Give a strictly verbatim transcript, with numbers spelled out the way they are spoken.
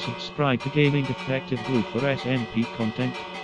subscribe to Gaming Defective Blue for S M P content.